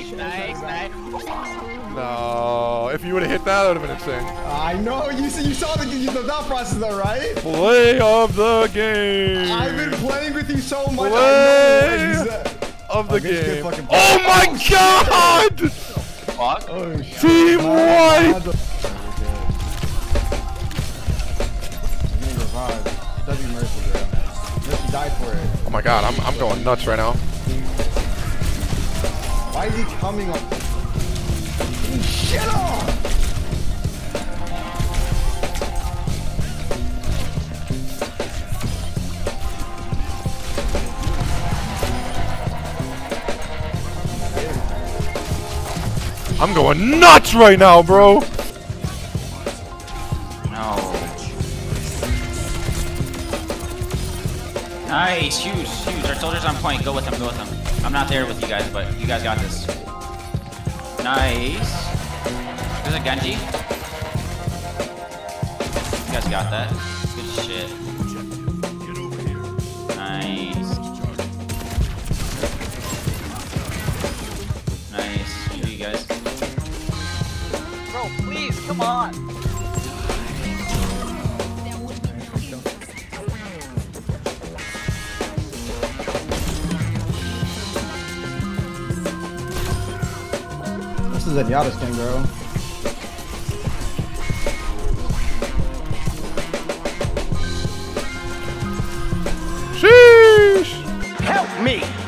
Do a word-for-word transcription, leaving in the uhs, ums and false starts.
Nice, nice. No, if you would have hit that, that would have been insane. I know. You see, you saw the, the thought process though, right? Play of the game. I've been playing with you so much. Play I know of the oh, game. fucking Oh my oh, god! Fuck. Oh, shit. Team White! Doesn't mercy, bro. Just die for it. Oh my god, I'm I'm going nuts right now. Why is he coming up? Shit off! I'm going nuts right now, bro. No. Nice, huge, huge. Our soldiers on point. Go with them, go with them. I'm not there with you guys, but you guys got this. Nice. There's a Genji. You guys got that. Good shit. Nice. Nice. You do, you guys. Bro, please, come on. This is a Yada skin, bro. Sheesh! Help me!